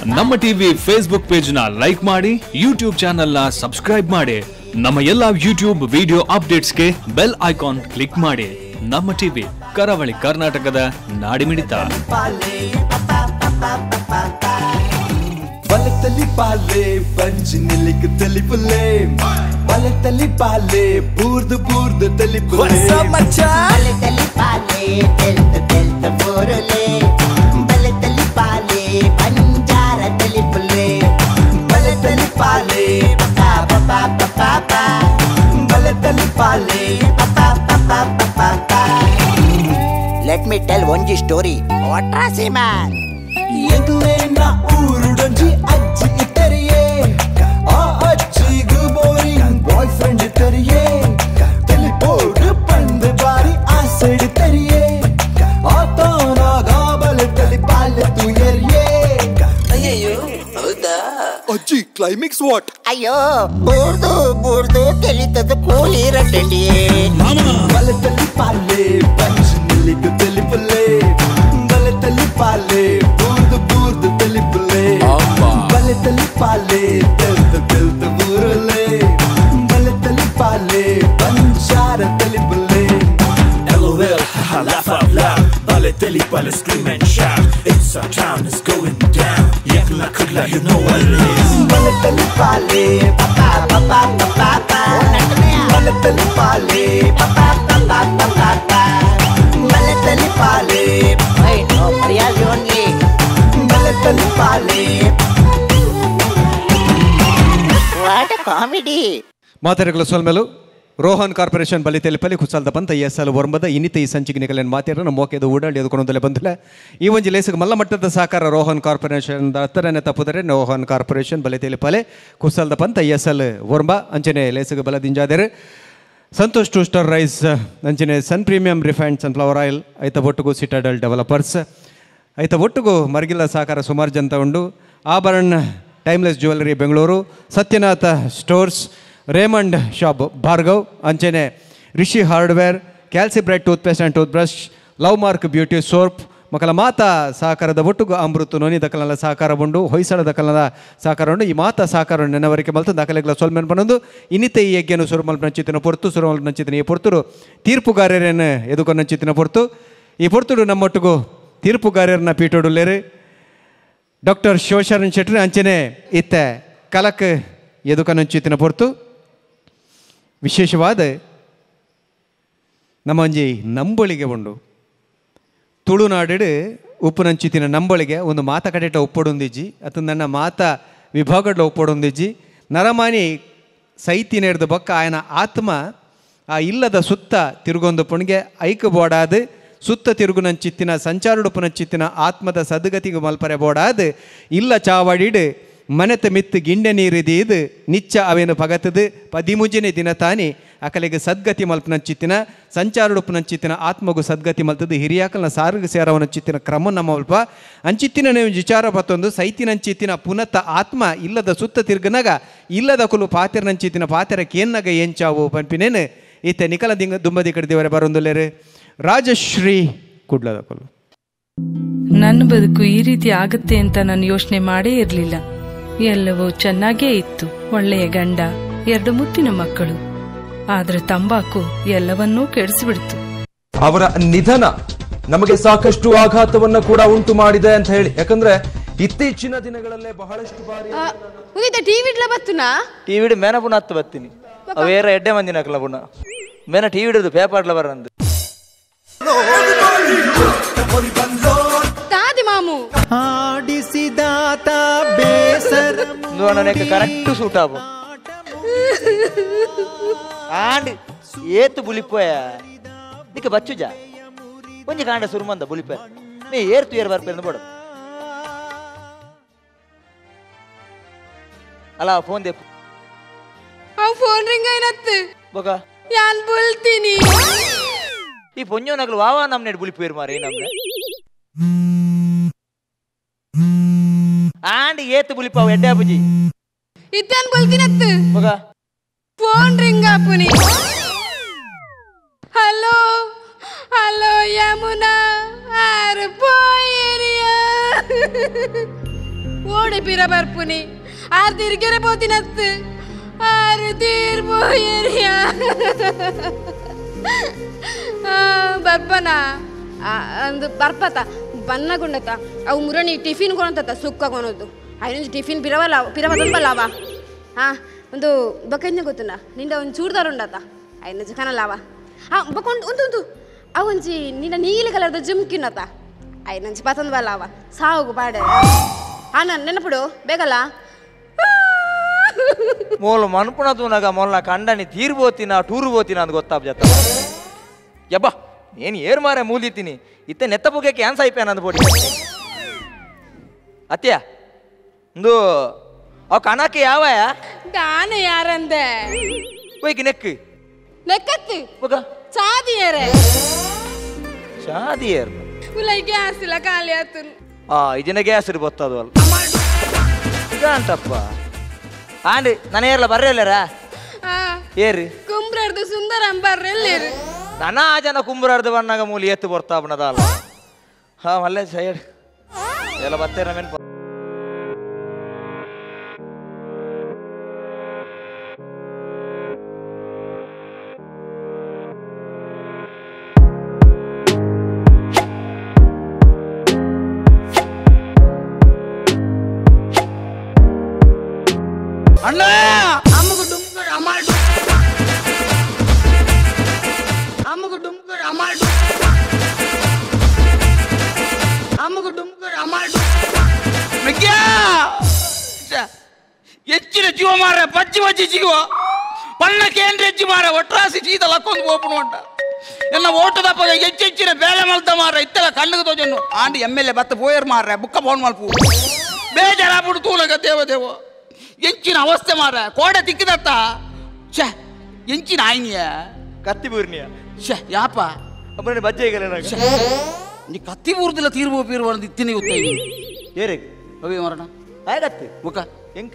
ನಮ್ಮ TV Facebook page ನ like ಮಾಡಿ, ಯೂಟ್ಯೂಬ್ ಚಾನೆಲ್ ನ ಸಬ್ಸ್ಕ್ರೈಬ್ ಮಾಡಿ. ನಮ್ಮ ಎಲ್ಲಾ ಯೂಟ್ಯೂಬ್ ವಿಡಿಯೋ ಅಪ್ಡೇಟ್ಸ್ಗೆ ಬೆಲ್ ಐಕಾನ್ ಕ್ಲಿಕ್ ಮಾಡಿ. ನಮ್ಮ ಟಿವಿ, ಕರಾವಳಿ ಕರ್ನಾಟಕದ ನಾಡಿಮಿಡಿತ. ಬಲತಲಿ ಪಾಲೆ ಪಂಚನಿಲಿಕ ತಲಿ ಪುಲೆ, ಬಲತಲಿ ಪಾಲೆ ಬೂರ್ದು ಬೂರ್ದು ತಲಿ ಪುಲೆ, ಬಲತಲಿ ಪಾಲೆ ತೆಲ್ತ ತೆಲ್ತ ಬೋರಲೆ, ಬಲತಲಿ ಪಾಲೆ ಪಂಜಾರ ತಲಿ Phule, ಬಲತಲಿ ಪಾಲೆ ಪಪಾ ಪಪಾ ಪಪಾ, ಬಲತಲಿ ಪಾಲೆ ಪಪಾ ಪಪಾ ಪಪಾ. Let me tell one story. What a man. ಎದುರೇ ನಾ ಊರುಡೊಂಜಿ ಅಜ್ಜಿ ಇತ್ತರಿಯೇ, ಆ ಅಜ್ಜಿಗೂ ಬೋರಿಂಗ್ ಬಾಯ್ ಫ್ರೆಂಡ್ ಇತ್ತರಿಯೇ, ತಲಿಪೋಡು ಪಂದ್ ಬಾರಿ ಆಸೆಡ್ ತರಿಯೇ, ಆತನಾಗ ಬಲತಲಿ ಪಾಲೆ ತುಯರಿಯೇ. ಅಯ್ಯೋ ಹೌದಾ ಅಜ್ಜಿ, ಕ್ಲೈಮ್ಯಾಕ್ಸ್ ವಾಟ್? ಅಯ್ಯೋ ಬೂರ್ದು ಬೂರ್ದು ತೆಲಿತದ ಕೂಲಿ ರಟ್ಟಲಿಯೇ, ಬಲತಲಿ ಪಾಲೆ ಪಂಚ್ ನಿಲಿಗ ತಲಿ ಪುಲೆ, ಬಲತಲಿ ಪಾಲೆ ಬೂರ್ದು ಬೂರ್ದು ತಲಿ ಪುಲೆ, ಬಲತಲಿ ಪಾಲೆ ತೆಲ್ತ ತೆಲ್ತ ಬೂರಲೆ, ಬಲತಲಿ ಪಾಲೆ ಪಂಚಾರ ತಲಿ Phule. LOL, laugh out loud, balitali pala scream and shout, it's our town, it's going down, yakla kudla, you know what it is. Balitali pale papa papa papa, balitali pale papa papa papa, balitali pale, hey no Mariazi only, balitali pale. What a comedy. ಮಾತೆರೆಗಳ ಸೊಲ್ಮೆಲು Rohan corporation ಬಲಿತೆಲಿಪಲ್ಲಿ ಕುಸಲ್ದ ಬಂತ SL ವರ್ಮದ ಇನ್ನಿತ ಈ ಸಂಚಿಕೆಗಳ ಮಾತೆರ ಮೋಕೆದ ಓಡಾಡಿ ಅದಕ್ಕೊಂದಲೆ ಬಂದಿಲ್ಲ. ಈ ಒಂಜಿ ಲೇಸಿಗೆ ಮಲ್ಲ ಮಟ್ಟದ ಸಹಕಾರ ರೋಹನ್ ಕಾರ್ಪೊರೇಷನ್ ಹತ್ತರನೇ ತಪ್ಪುದರೆ ರೋಹನ್ ಕಾರ್ಪೊರೇಷನ್ ಬಲಿತೆಲಿಪಲೆ ಕುಸಲ್ದ ಬಂತ ಎಸ್ಎಲ್ ವರ್ಮ ಅಂಚನೆ ಲೇಸಿಗೆ ಬಲದಿಂಜಾದರೆ ಸಂತೋಷ್ ಟೂ ಸ್ಟಾರ್ ರೈಸ್ ಅಂಚನೆ Sun premium refined sunflower oil ಐತ ಒಟ್ಟಿಗೂ ಸಿಟಾಡಲ್ ಡೆವಲಪರ್ಸ್ ಐತ ಒಟ್ಟಿಗೂ ಮರಗಿಲ್ಲ ಸಹಕಾರ ಸುಮಾರು ಜನ ಉಂಡು. Abharana timeless jewellery Bengaluru, Satyanatha stores, Raymond shop Bhargav ಅಂಚನೆ Rishi hardware, Calcibright toothpaste and tooth brush, love mark beauty soap ಮಕ್ಕಳ ಮಾತಾ ಸಹಕಾರದ ಒಟ್ಟಿಗೂ ಅಮೃತ ನೋನಿ ದಕ್ಕಲನ ಸಹಕಾರ ಉಂಡು, ಹೊಯ್ಸಳ ದಕ್ಕಲನ ಸಹಕಾರ ಉಂಡು. ಈ ಮಾತಾ ಸಹಕಾರ ನೆನವರಿಕೆ ಮಲ್ತು ದಾಖಲೆಗಳ ಸೊಲ್ಮೆನ್ ಬಂದು ಇನ್ನಿತ ಈ ಯಜ್ಞನು ಸುರುಮಲ್ ನಂಚಿತಿನ ಪೊರ್ತು ಸುರುಮಲ್ ನಂಚಿತಿನ ಈ ಪೊರ್ತುರು ತೀರ್ಪುಗಾರ್ಯರೇನು ಎದುಕೊಂಡು ನಂಚಿತಿನ ಪೊರ್ತು ಈ ಪೊರ್ತುಡು ನಮ್ಮೊಟ್ಟಿಗೂ ತೀರ್ಪುಗಾರ್ಯರನ್ನ ಪೀಠೋಡುಲ್ಲೇರು ಡಾಕ್ಟರ್ ಶಿವಶರಣ್ ಶೆಟ್ಟಿ ಅಂಚನೆ ಇತ್ತ ಕಲಕ್ ಎದುಕನಂಚಿತಿನ ಪೊರ್ತು ವಿಶೇಷವಾದ ನಮ್ಮ ಒಂಜಿ ನಂಬಳಿಗೆ ಉಂಡು. ತುಳುನಾಡು ಉಪ್ಪುನಂಚಿತಿನ ನಂಬಳಿಗೆ ಒಂದು ಮಾತ ಕಡೆಟ ಒಪ್ಪೊಡೊಂದಿಜ್ಜಿ ಅತ ನನ್ನ ಮಾತ ವಿಭಾಗಡ್ಲ ಒಪ್ಪೊಡೊಂದಿಜ್ಜಿ ನರಮಾನಿ ಸೈತಿನ ಹಿಡ್ದು ಬೊಕ್ಕ ಆಯನ ಆತ್ಮ ಆ ಇಲ್ಲದ ಸುತ್ತ ತಿರುಗೊಂದು ಪುಣ್ಗೆ ಐಕ ಬೋಡಾದು ಸುತ್ತ ತಿರುಗುನಂಚಿತ್ತಿನ ಸಂಚಾರುಡುಪುನಂಚಿತ್ತಿನ ಆತ್ಮದ ಸದ್ಗತಿಗೆ ಮಲ್ಪರೆ ಬೋಡಾದು ಇಲ್ಲ ಚಾವಡಿಡು ಮನೆತ ಮಿತ್ತು ಗಿಂಡೆ ನೀರಿದೀದು ನಿಚ್ಚ ಅವೇನು ಪಗತದು 13ನೇ ದಿನ ತಾನಿ ಅಕಲೆಗೆ ಸದ್ಗತಿ ಮಲ್ಪನಂಚಿತ್ತಿನ ಸಂಚಾರುಡುಪುನಂಚಿತ್ತಿನ ಆತ್ಮಗೂ ಸದ್ಗತಿ ಮಲ್ತದು ಹಿರಿಯಾಕಲ್ನ ಸಾರಿಗೆ ಸೇರವನಂಚಿತ್ತಿನ ಕ್ರಮ ನಮ್ಮ ಅಲ್ಪ ಅಂಚಿತ್ತಿನ ನೀವು ವಿಚಾರ ಬತ್ತೊಂದು ಸೈತಿನಂಚಿತ್ತಿನ ಪುನತ ಆತ್ಮ ಇಲ್ಲದ ಸುತ್ತ ತಿರುಗನಾಗ ಇಲ್ಲದ ಕುಲು ಪಾತೆರನಂಚಿತ್ತಿನ ಪಾತೆರಕ್ಕೆ ಏನಾಗ ಏಂಚಾವು ಪಂಪಿನೇನು ಈತ ನಿಕಲ ದುಂಬದಿ ಕಡಿದವರೆ ಬರೊಂದುಲ್ಲೇರು ರಾಜಶ್ರೀ ಕುಡ್ಲದ ಕುಲು. ನನ್ನ ಬದುಕು ಈ ರೀತಿ ಆಗತ್ತೆ ಅಂತ ನಾನು ಯೋಚನೆ ಮಾಡೇ ಇರಲಿಲ್ಲ. ಎಲ್ಲವೂ ಚೆನ್ನಾಗೇ ಇತ್ತು. ಒಳ್ಳೆಯ ಗಂಡ, 2 ಮುತ್ತಿನ ಮಕ್ಕಳು. ಆದ್ರೆ ತಂಬಾಕು ಎಲ್ಲವನ್ನೂ ಕೆಡಿಸಿಬಿಡ್ತು. ಅವರ ನಿಧನ ನಮಗೆ ಸಾಕಷ್ಟು ಆಘಾತವನ್ನ ಕೂಡ ಉಂಟು ಮಾಡಿದೆ ಅಂತ ಹೇಳಿ, ಯಾಕಂದ್ರೆ ಇತ್ತೀಚಿನ ದಿನಗಳಲ್ಲೇ ಬಹಳಷ್ಟು ಬಾರಿ ಟಿವಿಡ್ಲ ಬತ್ತುನಾ ಟಿವಿಡ್ ಮೇನ ಪುನಃ ಹತ್ತು ಬತ್ತೀನಿ ಅವೇರ ಎಡ್ಡೆ ಮಂದಿನ ಹಾಕಲ ಪುನಃ ಮೇನ ಟಿವಿಡ್ ಪೇಪರ್ಲ ಬರಂದು ತಾದಿ ಮಾಮು ಆಡಿಸಿದಾತ ಬೇಸರ ನನಗೆ ಕರೆಕ್ಟ್ ಸೂಟ್ ಆಬು ಆಂಡ್ ಏತು ಬುಲಿಪೋಯ ನಿಕ್ಕೆ ಬಚ್ಚುಜ ಕೊಂಚ ಕಾಂಡ ಸುರುಮಂದ ಬುಲಿಪೆ ನೀ ಏರ್ತು ಏರ್ ಬರ್ಪೆ ಬೋಡು ಅಲ್ಲ ಫೋನ್ ದೇಪು ಫೋನ್ ರಿಂಗ್ ಏನತ್ತು ಬೊಕ ಯಾನ್ ಬುಲ್ತೀನಿ ಈ ಪೊಂಜೋ ನಗಲು ವಾವಾ ನಮ್ನೆ ಬುಲಿಪೇರು ಮಾರಿ ನಮ್ನೆ ಆಂಡ್ ಏತು ಬುಲಿಪಾವ್ ಎಡ್ಡೆ ಅಪ್ಪುಜಿ ಇತ್ತೇನ್ ಬುಲ್ತಿನತ್ತು ಬೊಕ ಫೋನ್ ರಿಂಗ್ ಆಪುನಿ ಹಲೋ ಹಲೋ ಯಮುನಾ ಆರ್ ಪೋಯರಿಯಾ ಓಡಿ ಪಿರ ಬರ್ಪುನಿ ಆರು ತಿರ್ಗೆರೆ ಪೋತಿನತ್ತು ಆರು ತೀರ್ಬೋಯರಿಯ ಬರ್ಪನ ಅಂದು ಬರ್ಪತ ಬನ್ನಗುಂಡತ ಅವು ಮುರಣಿ ಟಿಫಿನ್ ಕೊನತ ಸುಕ್ಕ ಕೊನೋದು ಐನೊಂದು ಟಿಫಿನ್ ಪಿರವದಲ್ಪಲ್ಲವ ಹಾಂ ಒಂದು ಬಕಂಜ ಗೊತ್ತುಂಡ ನಿಂದ ಒಂದು ಚೂಡ್ದಾರ ಉಂಡತ ಐನೊಂದು ಕನಲ್ಲವ ಬಕೊಂಡು ಒಂದು ಅವಂಜಿ ನಿನ್ನ ನೀಲಿ ಕಲರ್ದ ಜುಮ್ಕಿನ್ನತ ಐನೊಂಜಿ ಪತಂದು ಬಲ್ಲವ ಸಾವುಗು ಪಾಡ ನೆನಪುಡು ಬೇಕಲ್ಲ ಮೋಲು ಮನ್ಪುಣ ತೂನಾಗ ಮೊಲ್ನ ಕಂಡನಿ ತೀರ್ಬೋತಿನ ಟೂರ್ ಬೋತಿನ ಅಂತ ಗೊತ್ತಾಬ್ ಜತ ಯಬ್ಬ ಏನು ಏರ್ ಮಾರೆ ಮೂಲಿತೀನಿ ಇತ್ತೆ ನೆತ್ತ ಪುಗೆ ಕ್ಯಾನ್ಸ್ ಆಯ್ಪೇನ ಅಂದ್ ಬೋಡಿ ಅತ್ಯ ಒಂದು ಅವ್ ಕಣಕ್ಕೆ ಯಾವ ದಾನೆ ಯಾರಂದೆ ಹೋಯ್ಕಿ ನೆಕ್ ನೆಕ್ಕತ್ತು ಹೋಗ ಚಾದಿಯರೆ ಶಾದಿಯರ್ ಉಲೈ ಗ್ಯಾಸ್ ಇಲ್ಲ ಖಾಲಿ ಆತು ಇದನ್ನ ಗ್ಯಾಸ್ ಗೊತ್ತದು ಅಲ್ಲ ಈಗ ಅಂತಪ್ಪ ಆಂಡ್ ನಾನು ಏರ್ಲ ಬರ್ರಲ್ಲರ ಏರಿ ಕುಂಬ್ರಡ್ದು ಸುಂದರ ಬರ್ರೆಲ್ಲಿರು ನನ್ನ ಆ ಜನ ಕುಂಬ್ರಾರ್ದು ಬಣ್ಣಾಗ ಮೂಲಿ ಎತ್ತು ಬರ್ತಾ ಬಣ್ಣದಲ್ಲ ಹಾ ಮಲ್ಲೆ ಸೈಡ್ ಎಲ್ಲ ಬರ್ತೇನೆ ನಮೇನು ಅಣ್ಣ ಅಮ್ಮಗು ಡುಮ್ಕರ್ ಅಮಾಲ್ ಅಮ್ಮಗು ಡುಮ್ಕರ್ ಅಮಾಲ್ ಅಮ್ಮಗು ಡುಮ್ಕರ್ ಅಮಾಲ್ ಮೆಗ್ಯಾ ಹೆಚ್ಚಿನ ಜೀವ ಮಾರ ಬಜ್ಜಿ ಜೀವ ಪಣ್ಣ ಕೇಂದ್ರ ಹೆಚ್ಚಿ ಮಾರ ಒಟ್ರಾಸಿ ಚೀತ ಲಕ್ಕೊಂದು ಓಪನ್ ಉಂಟ ಎನ್ನ ಓಟದಪ್ಪ ಹೆಚ್ಚಿನ ಬೇಳೆ ಮಲ್ತ ಮಾರ ಇತ್ತಲ್ಲ ಕಣ್ಣಿಗೆ ತೋಜನ್ನು ಆಂಡಿ ಎಮ್ಮೆಲ್ಲೆ ಬತ್ತ ಪೋಯರ್ ಮಾರ ಬುಕ್ಕ ಫೋನ್ ಮಲ್ಪು ಬೇಜಾರಾಗ್ಬಿಡು ತೂಲಗ ದೇವ ಎಂಚಿನ ಅವಸ್ಥೆ ಮಾರ ಕೋಡೆ ತಿಕ್ಕಿದತ್ತ ಛೇ ಎಂಚಿನ ಆಯ್ನಿಯ ಕತ್ತಿ ಬೂರ್ನಿಯ ಛೇ ಯಾಪ ಅಮ್ಮನ ಬಜ್ಜೆ ನೀ ಕತ್ತಿ ಬೂರ್ದಿಲ್ಲ ತೀರ್ಬೋ ಪೀರ್ವ ಇತ್ತಿನಿ ಗೊತ್ತ ಏರೆ ಅವೇ ಮರಣ ಆಗತ್ತೆ ಮುಖ ಎಂಕ್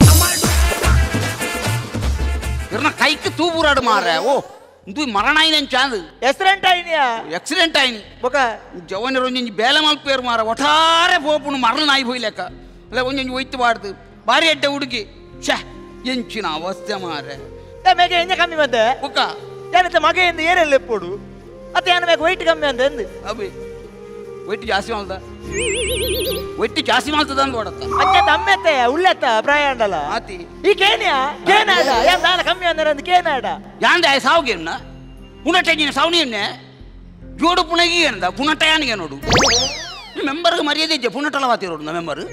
ಇರ್ನ ಕೈക്ക് ತೂಬೂರಾಡು ಮಾರ ಓ ಇದು ಮರಣ ಆಯ್ನ ಚಾಂದ್ ಆಕ್ಸಿಡೆಂಟ್ ಆಯ್ನಿ ಬೊಕ ಜವನರು ಒಂಜಿ ಬೇಲೆ ಮಲ್ಪೇರು ಮಾರ ಒಟ್ಟಾರೆ ಪೋಪುನು ಮರಣ ನಾಯಿ ಹೋಯ್ಲೆಕ್ಕ ಅಲ್ಲ ಒಂಜೊಂಜಿ ಒಯ್ತು ಬಾಡ್ದು ಬಾರಿ ಎಡ್ಡೆ ಹುಡುಗಿ ಛೇ ಎಂಚಿನ ಅವಸ್ಥೆ ಮಾರೆ ಮೇಗೆ ಎಂಜ ಕಮ್ಮಿ ಬಂದೆ ಬುಕ್ಕ ಏನಂತ ಮಗೆಯಿಂದ ಏನೆಲ್ಲ ಎಪ್ಪೋಡು ಅತ್ತೆ ಏನ ಬೇಕು ವೈಟ್ ಕಮ್ಮಿ ಅಂತ ಎಂದ್ ಅಬಿ ಒಟ್ಟು ಜಾಸ್ತಿ ಮಾಡ್ದ ಒಟ್ಟು ಜಾಸ್ತಿ ಮಾಡ್ತದ ಅಂದ್ ಓಡತ್ತ ಅತ್ತೆ ತಮ್ಮೆತ್ತೆ ಉಳ್ಳೆತ್ತ ಪ್ರಾಯಾಂಡಲ್ಲ ಆತಿ ಈ ಕೇನ್ಯಾ ಕೇನಾಡ ಏನ್ ದಾನ ಕಮ್ಮಿ ಅಂದ್ರೆ ಅಂದ್ ಕೇನಾಡ ಯಾಂದ ಸಾವುಗೇನ ಪುನಟಗಿನ ಸಾವಣಿಯನ್ನೇ ಜೋಡು ಪುಣಗಿ ಏನದ ಪುನಟಯಾನಿಗೆ ನೋಡು ಈ ಮೆಂಬರ್ಗೆ ಮರ್ಯಾದೆ ಇದ್ದೆ ಪುನಟಲ ವಾತಿರೋಡು ನಾ ಮೆಂಬರ್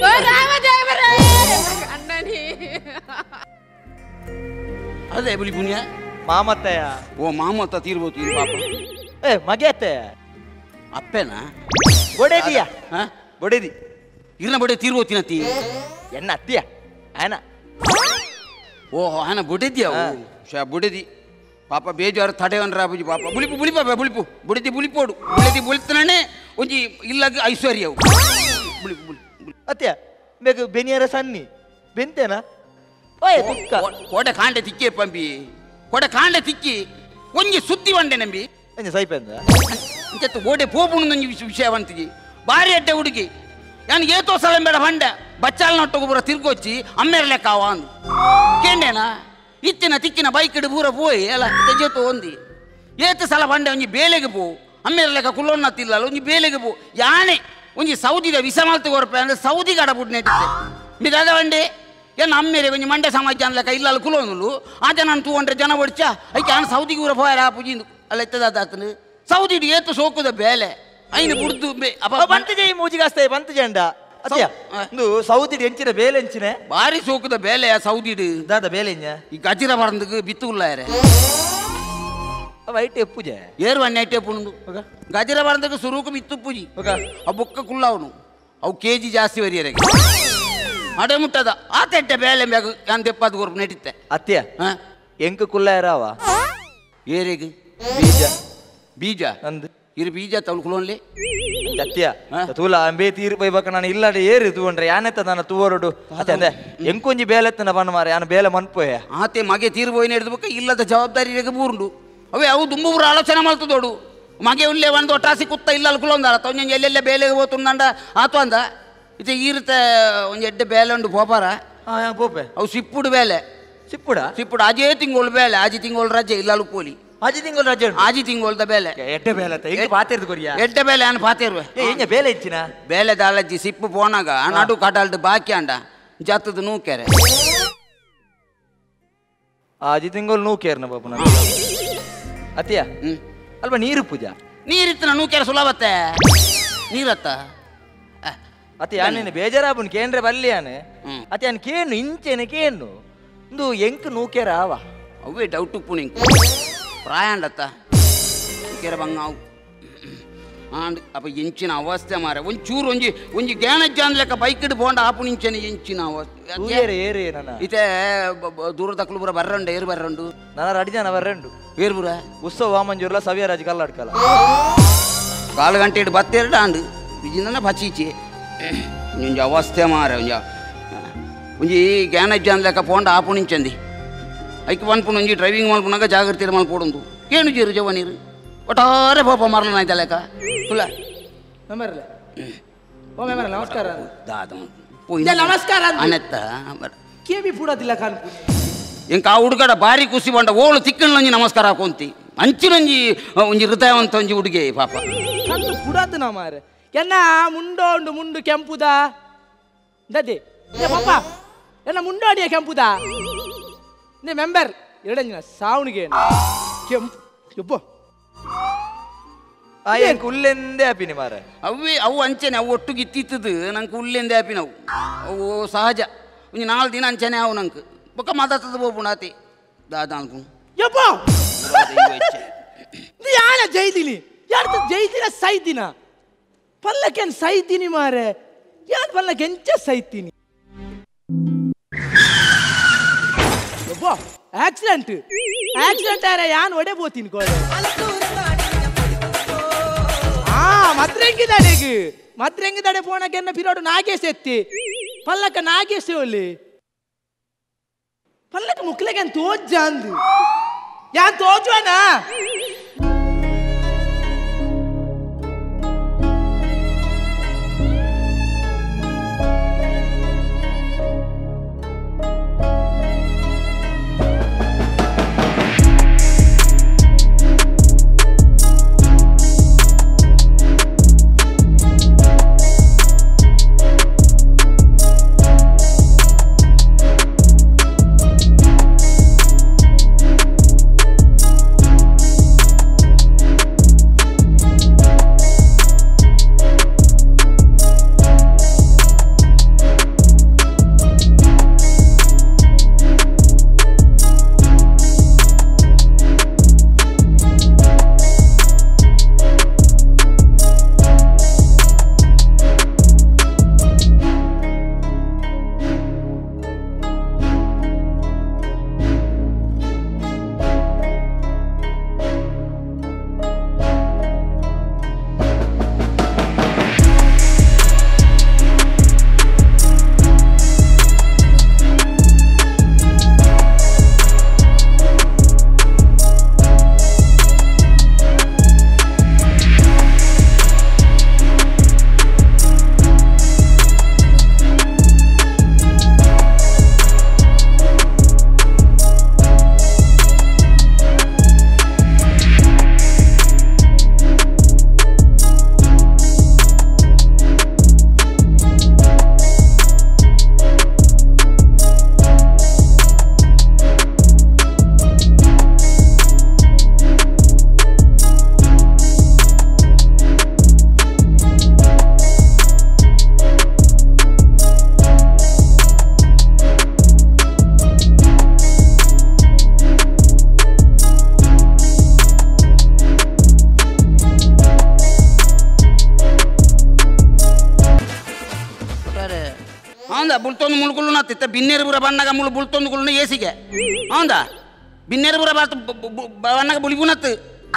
ಅದೇ ಬುಲಿ ಪುಣ್ಯ ಮಾಮತ್ತಯ್ಯ ಓ ಮಾಮತ್ತ ತೀರ್ಬೋದು ಪಾಪ ಏ ಮಗೆ ಅತ್ತೆ ಅಪ್ಪೇನಾ ಬೊಡೆದಿಯ ಬೊಡೆದಿ ಇರ್ನ ಬೊಡೆ ತೀರ್ಬೋತಿನತ್ತಿ ಎನ್ನ ಅತ್ತಿಯ ಆಯನ ಓಹೋ ಆಯನ ಬೊಡೆದಿಯ ಬೊಡೆದಿ ಪಾಪ ಬೇಜಾರು ತಡೆಯನ್ರ ಬುಜಿ ಪಾಪ ಬುಳಿಪು ಬುಳಿಪು ಬುಡಿದಿ ಬುಳಿಪೋಡು ಬುಳಿದಿ ಬುಳಿತನೇ ಒಂಜಿ ಇಲ್ಲಗ ಐಶ್ವರ್ಯವು ಬುಳಿಪು ಅತ್ಯ ಬೇಕು ಬೆನಿಯರ ಸನ್ನಿ ಬೆಂತೇನಾ ಓಯ್ ತುಕ್ಕ ಕೋಡೆ ಕಾಂಡೆ ತಿಕ್ಕಿ ಪಂಪಿ ಕೋಡೆ ಕಾಂಡೆ ತಿಕ್ಕಿ ಒಂಜಿ ಸುದ್ದಿ ಬಂಡೆ ನಂಬಿ ಎಂಜ ಸೈಪೆಂದ ಇಂತ ಓಡೆ ಪೋಪುಣು ನಂಜಿ ವಿಷಯ ಬಂತಿಜಿ ಬಾರಿ ಅಡ್ಡೆ ಹುಡುಗಿ ನಾನು ಏತೋ ಸಲ ಬೇಡ ಬಂಡೆ ಬಚ್ಚಾಲ ನೊಟ್ಟಗು ಬರ ತಿರ್ಗೊಚ್ಚಿ ಅಮ್ಮೇರ ಲೆಕ್ಕ ಅವ ಅಂದು ಕೇಂಡೇನಾ ಇತ್ತಿನ ತಿಕ್ಕಿನ ಬೈಕಿಡು ಪೂರ ಪೋಯಿ ಅಲ್ಲ ತೆಜೆತು ಒಂದಿ ಏತು ಸಲ ಬಂಡೆ ಒಂಜಿ ಬೇಲೆಗೆ ಪೋ ಅಮ್ಮೇರ ಲೆಕ್ಕ ಕುಲ್ಲೊನ್ನತ್ತಿಲ್ಲ ಒಂಜಿ ಬೇಲೆಗೆ ಪೋ ಯಾನೆ ಒಂಜಿ ಸೌದಿದ ವಿಸ ಮಲ್ತು ಕೊರಪೆ ಅಂದ್ರೆ ಸೌದಿಗೆ ಅಡಬಿಟ್ಟು ನೆಟ್ಟಿದ್ದೆ ಮಿದಾದ ಬಂಡೆ ಏನು ಅಮ್ಮೇರೆ ಒಂಜಿ ಮಂಡ್ಯ ಸಮಾಜ ಲೆಕ್ಕ ಇಲ್ಲ ಕುಲೋನು ಆತ ನಾನು 200 ಜನ ಹೊಡ್ಚ ಐಕೆ ನಾನು ಸೌದಿಗೆ ಊರ ಪೋಯಾರ ಪೂಜಿಂದು ಅಲ್ಲ ಎತ್ತದಾತನು ಸೌದಿ ಏತು ಸೋಕುದ ಬೇಲೆ ಐನು ಬುಡ್ದು ಬಂತು ಜೈ ಮೂಜಿಗಾಸ್ತೆ ಬಂತು ಜಂಡ ಅತ್ಯ ಒಂದು ಸೌದಿ ಎಂಚಿನ ಬೇಲೆ ಎಂಚಿನ ಬಾರಿ ಸೋಕುದ ಬೇಲೆ ಸೌದಿಡು ದಾದ ಬೇಲೆ ಎಂಜ ಈ ಗಜಿರ ಬರಂದಕ್ಕೆ ಬಿತ್ತು ಉಳ್ಳಾರೆ ವೈಟ್ ಎಪ್ಪುಜೆ ಏರು ಅಣ್ಣ ಐಟೆ ಪುಣದು ಗಜಿರ ಬರಂದಕ್ಕೆ ಸುರೂಕು ಬಿತ್ತು ಪೂಜಿ ಆ ಬುಕ್ಕ ಕುಲ್ಲ ಅವನು ಅವು ಕೆಜಿ ಜಾಸ್ತಿ ವರಿಯರೆಗೆ ಅಡೆ ಮುಟ್ಟದ ಆ ತೆಟ್ಟೆ ಬೇಲೆ ಬೇಕು ನಾನು ತೆಪ್ಪದು ಗೊರ್ಪು ನೆಟ್ಟಿತ್ತೆ ಅತ್ಯ ಎಂಕ ಕುಲ್ಲ ಯಾರವ ಏರೆಗೆ ಬೀಜ ಬೀಜ ಅಂದ್ ಇರು ಬೀಜ ತವಳು ಕುಲೋನ್ಲಿ ಅತ್ಯ ತೂಲ ಅಂಬೇ ತೀರ್ ಬೈಬೇಕ ನಾನು ಇಲ್ಲಡೆ ಏರು ತೂಂಡ್ರೆ ಯಾನೆತ್ತ ನಾನು ತೂವರಡು ಅತ್ತೆ ಅಂದೆ ಎಂಕೊಂಜಿ ಬೇಲೆತ್ತನ ಬಣ್ಣ ಮಾರ ಯಾನು ಬೇಲೆ ಮನ್ಪೋಯ ಆತೆ ಮಗೆ ತೀರು ಬೋಯ್ನ ಹಿಡಿದ್ಬೇಕು ಇಲ್ಲದ ಜವಾಬ್ದಾರಿ ಬೂರುಂಡು ಅವೇ ಅವು ದುಂಬೂರು ಆಲೋಚನೆ ಮಾಡ್ತದೋಡು ಮಗೆ ಉಳ್ಳೇ ಒಂದು ಒಟ್ಟಾಸಿ ಕುತ್ತ ಇಲ್ಲ ಕುಲೊಂದ ತೊಂಜ ಎಲ್ಲೆಲ್ಲ ಬೇಲೆಗೆ ಹೋತುಂಡ ಆತು ಅಂದ ಇದು ಈರುತ್ತೆ ಒಂದು ಎಡ್ಡೆ ಬೇಲೆ ಉಂಡು ಪೋಪಾರ ಪೋಪೆ ಅವು ಸಿಪ್ಪುಡು ಬೇಲೆ ಸಿಪ್ಪುಡು ಅಜೇ ತಿಂಗಳು ಬೇಲೆ ಆಜಿ ತಿಂಗಳು ರಜೆ ಇಲ್ಲ ಪೋಲಿ ಆಜಿ ತಿಂಗಳು ರಜೆ ಆಜಿ ತಿಂಗಳದ ಬೇಲೆ ಎಡ್ಡೆ ಬೇಲೆ ಪಾತಿರ್ದು ಕೊರಿಯಾ ಎಡ್ಡೆ ಬೇಲೆ ಅನ್ನ ಪಾತಿರ್ವೆ ಬೇಲೆ ಇಚ್ಚಿನ ಬೇಲೆ ದಾಳಜ್ಜಿ ಸಿಪ್ಪು ಪೋನಾಗ ನಡು ಕಟಾಲ್ದು ಬಾಕಿ ಅಂಡ ಜತ್ತದು ನೂಕೆರೆ ಆಜಿ ತಿಂಗಳು ನೂಕೇರ್ನ ಬಾಬು ನಾನು ಅತಿಯ ಅಲ್ಪ ನೀರು ಪೂಜಾ ನೀರಿತ್ತನ ನೂಕೆರೆ ಸುಲಭತ್ತೆ ನೀರತ್ತ ಅತಿ ಯಾನೇನು ಬೇಜಾರಾಬುನ್ ಕೇಂದ್ರ ಬಲ್ಲಿಯಾನೆ ಅತಿ ಅನ್ ಕೇನು ಇಂಚೆನೆ ಕೇನು ಒಂದು ಎಂಕ್ ನೂಕೇರ ಆವ ಅವೇ ಡೌಟ್ ಉಪ್ಪು ನಿಂಗೆ ಪ್ರಾಯ ಅಂಡತ್ತ ನೂಕೆರೆ ಬಂಗ ಅವು ಅಪ್ಪ ಎಂಚಿನ ಅವಸ್ಥೆ ಮಾರ ಒಂಚೂರು ಒಂಜಿ ಗ್ಯಾನಜ್ಜ ಲೆಕ್ಕ ಬೈಕ್ ಇಡ್ ಬೋಂಡ ಆಪು ಇಂಚನೆ ಎಂಚಿನ ಅವಸ್ಥೆ ಇತೆ ದೂರದಕ್ಕಲು ಬುರ ಬರ್ರಂಡು ಏರು ಬರ್ರಂಡು ನಾನು ಅಡಿಜಾನ ಬರ್ರಂಡು ಏರು ಬುರ ಉತ್ಸವ ವಾಮಂಜೂರ್ಲ ಸವ್ಯರಾಜ್ ಕಲ್ಲಾಡ್ಕಲ್ಲ 4 ಗಂಟೆ ಇಟ್ಟು ಬತ್ತೆರಡು ಆಂಡು ಬಿಜಿನ ಪಚೀಚಿ ಒಂಜಿ ಅವಸ್ಥೆ ಮಾರ ಒಂಜಿ ಗ್ಯಾನಜ್ಜ ಲೆಕ್ಕ ಪೋಂಡ ಆಪು ನಿಂಚಂದಿ ಐಕ್ ಪನ್ಪುನ ಒಂಜಿ ಡ್ರೈವಿಂಗ್ ಮಲ್ಪುನಾಗ ಜಾಗ್ರತೆ ಮಲ್ಪೋಡು ಏನು ಜೀರು ಜವ ನೀರು ಒಟ್ಟಾರೆ ಪಾಪ ಮರಲ ಆಯ್ತಾ ಲೆಕ್ಕ ತುಲ ನಮಸ್ಕಾರ ನಮಸ್ಕಾರ ಅನೆತ್ತ ಕೇವಿ ಪೂಡದಿಲ್ಲ ಕಾನ್ ಎಂಕ ಆ ಹುಡುಗಡ ಬಾರಿ ಖುಷಿ ಬಂಡ ಓಳು ತಿಕ್ಕಣ್ಣಂಜಿ ನಮಸ್ಕಾರ ಹಾಕೊಂತಿ ಅಂಚಿನೊಂಜಿ ಒಂಜಿ ಹೃದಯವಂತ ಒಂಜಿ ಹುಡುಗಿ ಪಾಪ ಪುಡದ್ ನಾ ಮಾರೆ ಎನ್ನ ಮುಂಡೋಂಡು ಮುಂಡು ಕೆಂಪುದ ದದ್ದೆ ಪಾಪ ಎನ್ನ ಮುಂಡೋಡಿಯ ಕೆಂಪುದ ನೇ ಮೆಂಬರ್ ಎರಡಂಜಿನ ಸಾವಣಿಗೆ ಕೆಂಪು ಯಬ್ಬ ಉಲ್ಲೆಂದೇ ಆಪಿನಿ ಮಾರ ಅವು ಅಂಚನೆ ಅವು ಒಟ್ಟಿಗೆ ಇತ್ತಿತ್ತದು ನಂಗೆ ಉಲ್ಲೆಂದೇ ಆಪಿನ ಅವು ಸಹಜ ಒಂಜಿ 4 ದಿನ ಅಂಚನೆ ಅವು ನಂಗೆ ಬೊಕ್ಕ ಮಾತಾಡ್ತದ ಬೋಪುಣಾತಿ ದಾದ ಯಬ್ಬ ಯಾನ ಜೈದಿನಿ ಯಾರ್ದು ಜೈದಿನ ಸೈದಿನ ಪಲ್ಲಕ್ಕೇನು ಸೈತೀನಿ ಮಾರೆ ಯಾರು ಪಲ್ಲಕ್ಕೆ ಎಂಚ ಸೈತೀನಿ ಯಬ್ಬ ಆಕ್ಸಿಡೆಂಟ್ ಆರೆ ಯಾನ್ ಒಡೆ ಬೋತೀನಿ ಕೋಡೆ ಮದ್ರೆಂಗಿದಾಡೆ ಪೋಣಕ್ಕೆ ಪಿರೋಡು ನಾಗೇಶ್ ಎತ್ತಿ ಪಲ್ಲಕ್ಕ ನಾಗೇಶ್ ಒಲ್ಲಿ ಪಲ್ಲಕ್ಕ ಮುಕ್ಲಕ್ಕೆ ತೋಜ ಅಂದು ಯಾನ್ ತೋಜುವನ ಬುಲ್ತೊಂದು ಮುಳುಗುಳು ನತ್ತಿತ್ತ ಬಿನ್ನೇರು ಬುರ ಬಣ್ಣಗ ಮುಳು ಬುಲ್ತೊಂದು ಗುಳ್ನ ಏಸಿಗೆ ಹೌದಾ ಬಿನ್ನೇರು ಬುರ ಬಾರ್ತ ಬಣ್ಣಗ ಬುಲಿಬುನತ್ತು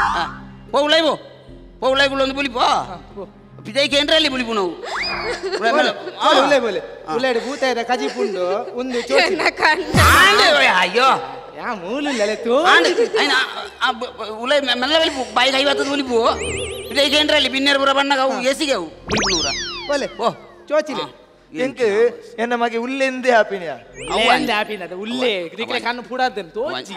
ಪೌಲೈವು ಪೌಲೈಗುಳೊಂದು ಬುಲಿಪೋ ಪಿದೈಕೆ ಏನ್ರಲ್ಲಿ ಬುಲಿಬು ನಾವು ಉಲ್ಲೇಡಿ ಭೂತ ಇದೆ ಕಜಿ ಪುಂಡು ಒಂದು ಅಯ್ಯೋ ಯಾ ಮೂಲಿಲ್ಲ ತೋ ಉಲೈ ಮೆಲ್ಲ ಬಲಿಪು ಬಾಯಿಗೆ 50 ಬುಲಿಪು ಪಿದೈಕೆ ಏನ್ರಲ್ಲಿ ಬಿನ್ನೇರು ಬುರ ಬಣ್ಣಗ ಅವು ಏಸಿಗೆ ಅವು ಬುಲಿಬುನೂರ ಒಲೆ ಓ ಚೋಚಿಲೆ ಎಂಕ್ ಎನ್ನ ಮಗೆ ಉಲ್ಲೆಂದೇ ಹಾಪಿನಿಯ ಎಂದೆ ಹಾಪಿನದ ಉಲ್ಲೆ ನಿಕ್ಲೆ ಕಣ್ಣು ಪುಡಾದನ್ ತೋಜಿ